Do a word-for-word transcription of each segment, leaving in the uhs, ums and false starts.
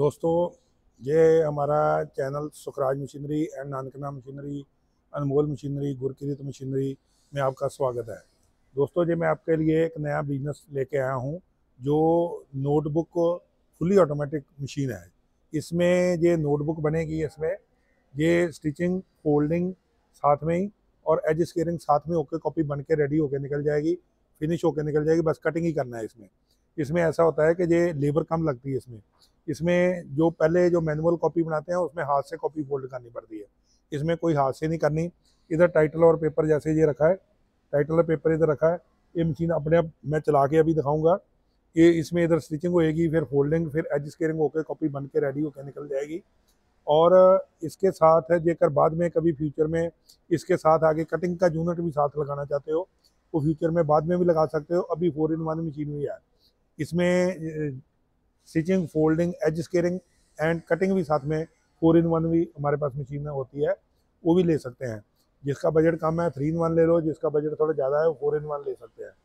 दोस्तों, ये हमारा channel Sukhraj machinery and Nankana machinery, Anmol machinery, Gurkirat machinery में आपका स्वागत है। दोस्तों, ये मैं आपके लिए एक नया बिजनेस लेके आया हूँ जो नोटबुक फुली ऑटोमेटिक मशीन है। इसमें ये नोटबुक बनेगी, इसमें ये स्टिचिंग, फोल्डिंग साथ में ही और एज स्केयरिंग साथ में होकर कॉपी बन के रेडी होकर निकल जाएगी, फिनिश होकर निकल जाएगी। बस कटिंग ही करना है इसमें। इसमें ऐसा होता है कि ये लेबर कम लगती है इसमें इसमें जो पहले जो मैनुअल कॉपी बनाते हैं उसमें हाथ से कॉपी फोल्ड करनी पड़ती है। इसमें कोई हाथ से नहीं करनी। इधर टाइटल और पेपर जैसे ये रखा है, टाइटल और पेपर इधर रखा है। ये मशीन अपने आप मैं चला के अभी दिखाऊंगा। ये इसमें इधर स्टिचिंग होएगी, फिर फोल्डिंग, फिर एज स्केयरिंग होकर कॉपी बन के रेडी होकर निकल जाएगी। और इसके साथ है जेकर बाद में कभी फ्यूचर में इसके साथ आगे कटिंग का यूनिट भी साथ लगाना चाहते हो वो फ्यूचर में बाद में भी लगा सकते हो। अभी फोर इन वन मशीन भी है। इसमें stitching, folding, edge squaring and cutting भी साथ में फोर इन वन भी हमारे पास मशीन होती है, वो भी ले सकते हैं। जिसका बजट कम है थ्री इन वन ले लो, जिसका बजट थोड़ा ज़्यादा है वो फोर इन वन ले सकते हैं।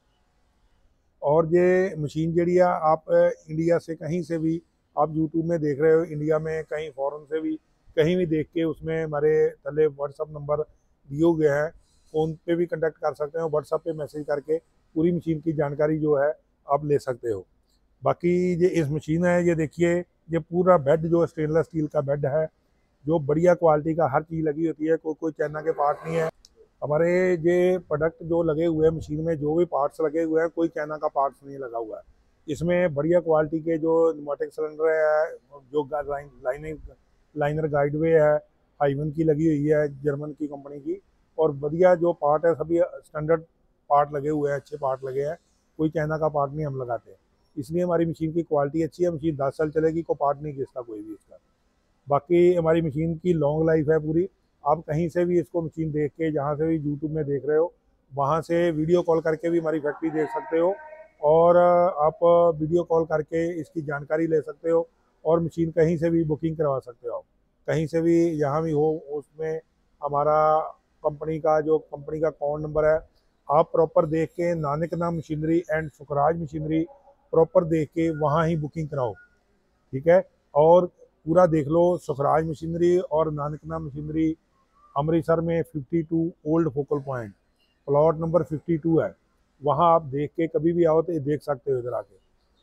और ये मशीन जी आप इंडिया से कहीं से भी आप यूट्यूब में देख रहे हो, इंडिया में कहीं फॉरेन से भी कहीं भी देख के उसमें हमारे थले व्हाट्सअप नंबर दिए हुए हैं, फ़ोन पे भी कांटेक्ट कर सकते हो, व्हाट्सअप पे मैसेज करके पूरी मशीन की जानकारी जो है आप ले सकते हो। बाकी ये इस मशीन है, ये देखिए, ये पूरा बेड जो स्टेनलेस स्टील का बेड है, जो बढ़िया क्वालिटी का हर चीज़ लगी होती है, कोई कोई चाइना के पार्ट नहीं है। हमारे ये प्रोडक्ट जो लगे हुए हैं मशीन में, जो भी पार्ट्स लगे हुए हैं, कोई चाइना का पार्ट्स नहीं लगा हुआ है। इसमें बढ़िया क्वालिटी के जो न्यूमेटिक सिलेंडर है, जो लाइनिंग लाइनर गाइडवे है, हाइवन की लगी हुई है, जर्मन की कंपनी की। और बढ़िया जो पार्ट है सभी स्टैंडर्ड पार्ट लगे हुए हैं, अच्छे पार्ट लगे हैं, कोई चाइना का पार्ट नहीं हम लगाते। इसलिए हमारी मशीन की क्वालिटी अच्छी है। मशीन दस साल चलेगी, कोई पार्ट नहीं घिसता कोई भी इसका। बाकी हमारी मशीन की लॉन्ग लाइफ है पूरी। आप कहीं से भी इसको मशीन देख के, जहाँ से भी यूट्यूब में देख रहे हो, वहाँ से वीडियो कॉल करके भी हमारी फैक्ट्री देख सकते हो। और आप वीडियो कॉल करके इसकी जानकारी ले सकते हो और मशीन कहीं से भी बुकिंग करवा सकते हो। कहीं से भी यहाँ भी हो, उसमें हमारा कंपनी का जो कंपनी का कॉन्ट नंबर है, आप प्रॉपर देख के Nankana machinery and Sukhraj machinery proper देख के वहाँ ही बुकिंग कराओ, ठीक है। और पूरा देख लो, सुखराज मशीनरी और नानकना मशीनरी अमृतसर में बावन old focal point, plot number बावन है। वहाँ आप देख के कभी भी आओ तो देख सकते हो इधर आके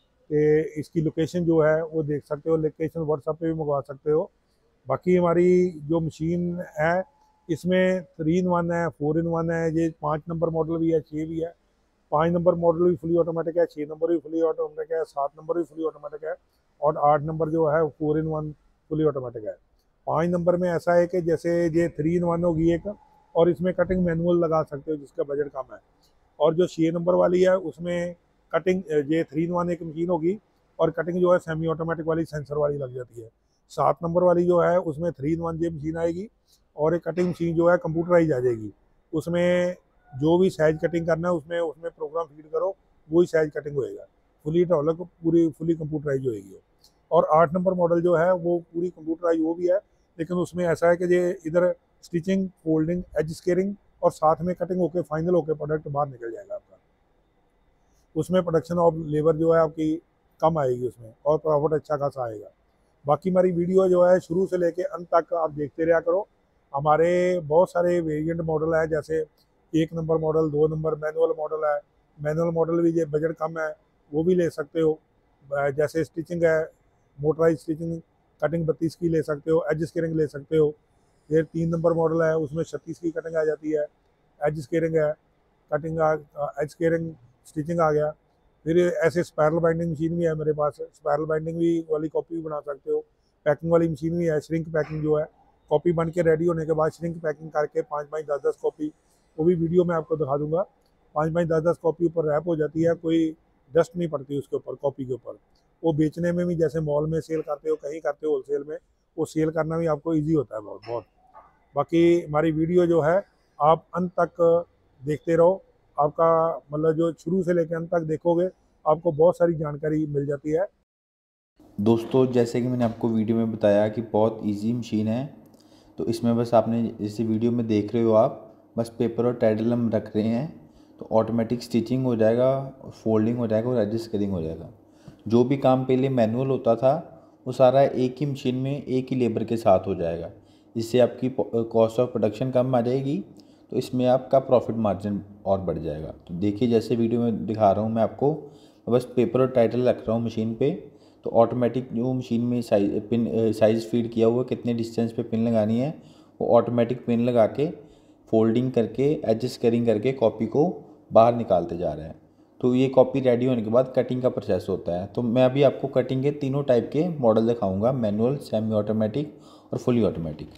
कि इसकी लोकेशन जो है वो देख सकते हो। लोकेशन व्हाट्सएप पे भी मंगवा सकते हो। बाकी हमारी जो मशीन है इसमें थ्री इन वन है, फोर इन वन है, ये पाँच नंबर मॉडल भी है, छः भी है। पाँच नंबर मॉडल भी फुली ऑटोमेटिक है, छः नंबर भी फुली ऑटोमेटिक है, सात नंबर भी फुली ऑटोमेटिक है और आठ नंबर जो है four in one fully automatic है। पाँच नंबर में ऐसा है कि जैसे ये थ्री इन वन होगी एक, और इसमें कटिंग मैनुअल लगा सकते हो जिसका बजट कम है। और जो छः नंबर वाली है उसमें कटिंग, ये थ्री इन वन एक मशीन होगी और कटिंग जो है सेमी ऑटोमेटिक वाली सेंसर वाली लग जाती है। सात नंबर वाली जो है उसमें थ्री इन वन ये मशीन आएगी और एक कटिंग मशीन जो है कंप्यूटराइज आ जाएगी। उसमें जो भी साइज कटिंग करना है उसमें उसमें प्रोग्राम फीड करो, वही साइज कटिंग होएगा। फुली टॉलक पूरी फुली कंप्यूटराइज होएगी। और आठ नंबर मॉडल जो है वो पूरी कंप्यूटराइज वो भी है, लेकिन उसमें ऐसा है कि ये इधर स्टिचिंग, फोल्डिंग, एज स्केयरिंग और साथ में कटिंग होकर फाइनल होकर प्रोडक्ट बाहर निकल जाएगा आपका। उसमें प्रोडक्शन ऑफ लेबर जो है आपकी कम आएगी उसमें, और प्रॉफिट अच्छा खासा आएगा। बाकी हमारी वीडियो जो है शुरू से लेके अंत तक आप देखते रहा करो। हमारे बहुत सारे वेरिएंट मॉडल है, जैसे एक नंबर मॉडल, दो नंबर मैनुअल मॉडल है। मैनुअल मॉडल भी ये बजट कम है, वो भी ले सकते हो। जैसे स्टिचिंग है, मोटराइज स्टिचिंग, कटिंग बत्तीस की ले सकते हो, एज स्केयरिंग ले सकते हो। ये तीन नंबर मॉडल है, उसमें छत्तीस की कटिंग आ जाती है, एज स्केयरिंग है, कटिंग एज स्केयरिंग स्टिचिंग आ गया। फिर ऐसे स्पायरल बाइंडिंग मशीन भी है मेरे पास, स्पायरल बाइंडिंग भी वाली कॉपी भी बना सकते हो। पैकिंग वाली मशीन भी है, श्रिंक पैकिंग जो है, कॉपी बन के रेडी होने के बाद श्रिंक पैकिंग करके पाँच पाँच दस दस कॉपी, वो भी वीडियो में आपको दिखा दूंगा। पाँच पाँच दस दस कॉपी ऊपर रैप हो जाती है, कोई डस्ट नहीं पड़ती उसके ऊपर, कॉपी के ऊपर। वो बेचने में भी जैसे मॉल में सेल करते हो, कहीं करते हो होलसेल में, वो सेल करना भी आपको ईजी होता है बहुत बहुत। बाकी हमारी वीडियो जो है आप अंत तक देखते रहो। आपका मतलब जो शुरू से लेकर अंत तक देखोगे आपको बहुत सारी जानकारी मिल जाती है। दोस्तों, जैसे कि मैंने आपको वीडियो में बताया कि बहुत इजी मशीन है। तो इसमें बस आपने जैसे वीडियो में देख रहे हो, आप बस पेपर और टाइटल हम रख रहे हैं तो ऑटोमेटिक स्टिचिंग हो जाएगा, फोल्डिंग हो जाएगा और एडजस्ट कटिंग हो जाएगा। जो भी काम पहले मैनुअल होता था वो सारा एक ही मशीन में एक ही लेबर के साथ हो जाएगा। इससे आपकी कॉस्ट ऑफ प्रोडक्शन कम आ जाएगी, तो इसमें आपका प्रॉफिट मार्जिन और बढ़ जाएगा। तो देखिए जैसे वीडियो में दिखा रहा हूँ मैं आपको, बस पेपर और टाइटल रख रहा हूँ मशीन पे, तो ऑटोमेटिक जो मशीन में साइज पिन साइज़ फीड किया हुआ कितने डिस्टेंस पे पिन लगानी है, वो ऑटोमेटिक पिन लगा के फोल्डिंग करके एडजस्ट करिंग करके कॉपी को बाहर निकालते जा रहे हैं। तो ये कॉपी रेडी होने के बाद कटिंग का प्रोसेस होता है। तो मैं अभी आपको कटिंग के तीनों टाइप के मॉडल दिखाऊंगा, मैनुअल, सेमी ऑटोमेटिक और फुली ऑटोमेटिक।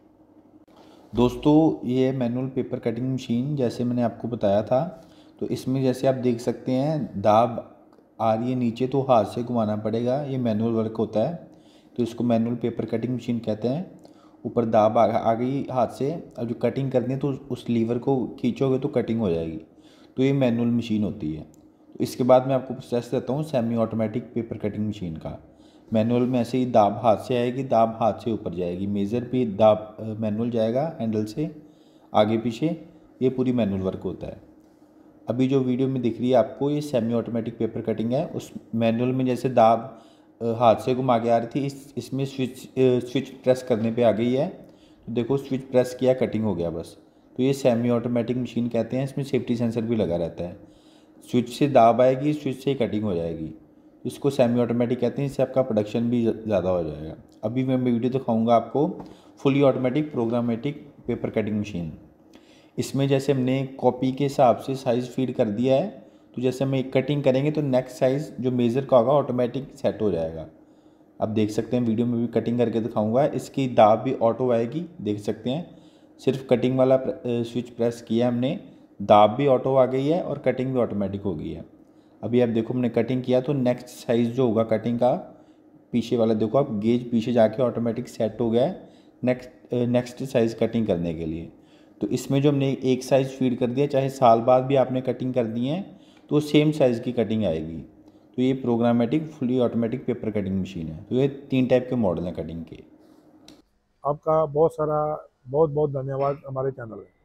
दोस्तों ये मैनुअल पेपर कटिंग मशीन जैसे मैंने आपको बताया था, तो इसमें जैसे आप देख सकते हैं दाब आ रही है नीचे, तो हाथ से घुमाना पड़ेगा, ये मैनुअल वर्क होता है। तो इसको मैनुअल पेपर कटिंग मशीन कहते हैं। ऊपर दाब आ, आ गई हाथ से, अब जो कटिंग करनी है तो उस लीवर को खींचोगे तो कटिंग हो जाएगी। तो ये मैनुअल मशीन होती है। तो इसके बाद मैं आपको प्रोसेस देता हूँ semi automatic paper cutting machine का। मैनुअल में ऐसे ही दाब हाथ से आएगी, दाब हाथ से ऊपर जाएगी, मेज़र भी दाब मैनुअल जाएगा हैंडल से आगे पीछे, ये पूरी मैनुअल वर्क होता है। अभी जो वीडियो में दिख रही है आपको ये सेमी ऑटोमेटिक पेपर कटिंग है। उस मैनुअल में जैसे दाब हाथ से घुमा के आ रही थी, इस इसमें स्विच स्विच प्रेस करने पे आ गई है। तो देखो स्विच प्रेस किया, कटिंग हो गया बस। तो ये सेमी ऑटोमेटिक मशीन कहते हैं। इसमें सेफ्टी सेंसर भी लगा रहता है, स्विच से दाब आएगी, स्विच से ही कटिंग हो जाएगी। इसको सेमी ऑटोमेटिक कहते हैं। इससे आपका प्रोडक्शन भी ज़्यादा हो जाएगा। अभी मैं वीडियो दिखाऊंगा आपको fully automatic programmatic paper cutting machine. इसमें जैसे हमने कॉपी के हिसाब से साइज़ फीड कर दिया है, तो जैसे हम एक कटिंग करेंगे तो नेक्स्ट साइज़ जो मेज़र का होगा ऑटोमेटिक सेट हो जाएगा। आप देख सकते हैं वीडियो में भी कटिंग करके दिखाऊंगा। इसकी दाब भी ऑटो आएगी, देख सकते हैं। सिर्फ कटिंग वाला स्विच प्रेस किया हमने, दाब भी ऑटो आ गई है और कटिंग भी ऑटोमेटिक हो गई है। अभी आप देखो हमने कटिंग किया तो नेक्स्ट साइज़ जो होगा कटिंग का, पीछे वाला देखो आप, गेज पीछे जाके ऑटोमेटिक सेट हो गया है नेक्स्ट नेक्स्ट साइज़ कटिंग करने के लिए। तो इसमें जो हमने एक साइज़ फीड कर दिया, चाहे साल बाद भी आपने कटिंग कर दी है तो सेम साइज़ की कटिंग आएगी। तो ये programmatic fully automatic paper cutting machine है। तो ये तीन टाइप के मॉडल हैं कटिंग के। आपका बहुत सारा बहुत बहुत धन्यवाद हमारे चैनल में।